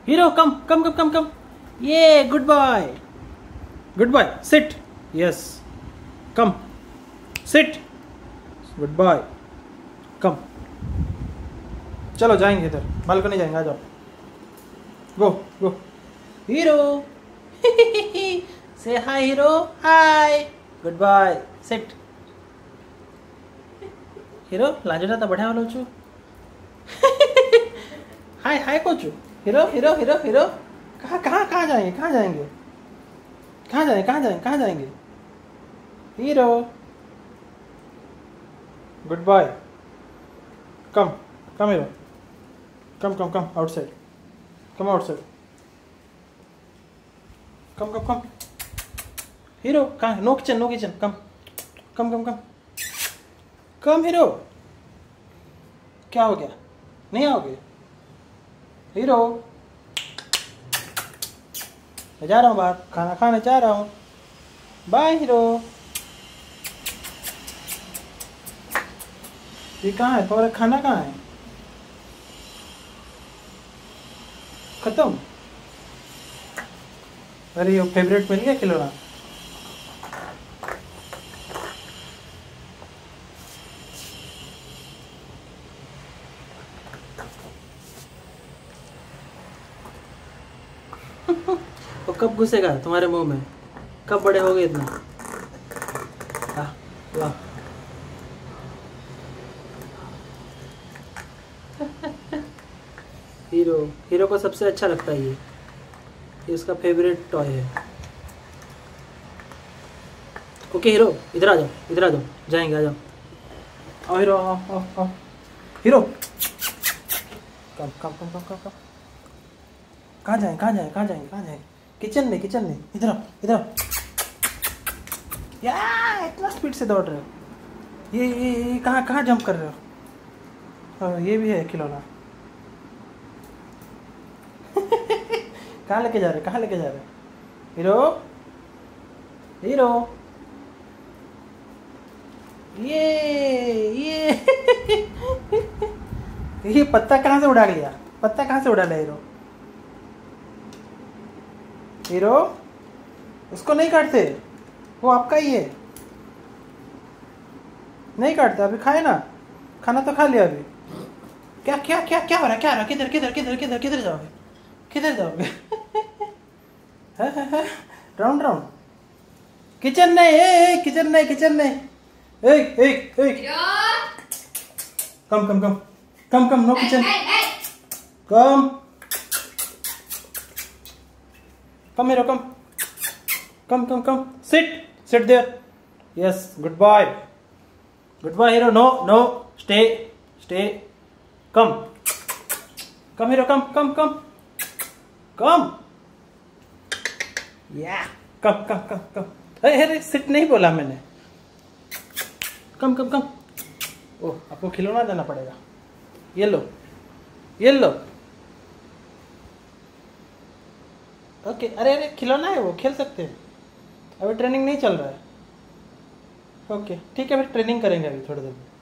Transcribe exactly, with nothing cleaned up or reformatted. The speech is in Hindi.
Hero come come come come come, ये good boy, good boy, sit, yes, come, sit, good boy, come. चलो जाएंगे इधर, बालकनी जाएंगे, आ जाओ, गो गो। हीरो से hi hero, hi, good boy, sit. Hero लाजटा तो बढ़िया बोलू हाय हाय कोचू। हीरो हीरो हीरो हीरो कहाँ कहाँ कहाँ जाएंगे, कहाँ जाएंगे, कहाँ जाएंगे, कहाँ जाएंगे, कहाँ जाएंगे। Hero good boy, come come hero, come come come outside, come outside, come come come. Hero कहाँ, no kitchen no kitchen, come come come come come. Hero क्या हो गया, नहीं आओगे। हीरो मैं जा रहा हूँ बाहर, खाना खाने जा रहा हूँ, बाय हीरो। ये कहाँ है तुम्हारा खाना, कहाँ है, खत्म। अरे ये फेवरेट मिल गया खिलौना। वो कब घुसेगा तुम्हारे मुंह में, कब बड़े हो गए इतना। हाँ वाह हीरो, हीरो को सबसे अच्छा लगता है ये ये उसका फेवरेट टॉय है। ओके हीरो इधर आ जाओ, इधर आ जाओ, जाएंगे, आ जाओ, आओ हीरो, आओ आओ आओ। Hero come come come come come कम, कहाँ जाएं, कहाँ जाएं, कहाँ जाएंगे, कहाँ जाएंगे। किचन में, किचन में, इधर आओ, इधर आओ। यार इतना स्पीड से दौड़ रहे हो, ये ये ये कहाँ कहाँ जंप कर रहे हो। हाँ ये भी है खिलौना कहाँ लेके जा रहे, कहाँ लेके जा रहे। हीरो हीरो ये ये ये पत्ता कहाँ से उड़ा लिया, पत्ता कहाँ से उड़ा लिया हीरो। हीरो उसको नहीं काटते, वो आपका ही है, नहीं काटते। अभी खाए ना, खाना तो खा लिया अभी। क्या क्या क्या क्या हो रहा है, क्या हो रहा है, किधर किधर किधर किधर किधर जाओगे, किधर जाओगे राउंड राउंड, किचन नहीं, ए किचन नहीं, किचन नहीं, एक एक एक, come come come come come, no kitchen, come come hero, come come come come, sit sit there, yes good boy, good boy hero, no no, stay stay, come come hero, come come come come, या कम कम कम कम। अरे अरे सिट नहीं बोला मैंने, कम कम कम। ओह आपको खिलौना देना पड़ेगा, ये लो ये लो। ओके अरे अरे खिलौना है वो, खेल सकते हैं, अभी ट्रेनिंग नहीं चल रहा है। ओके ठीक है, फिर ट्रेनिंग करेंगे अभी थोड़ी देर में।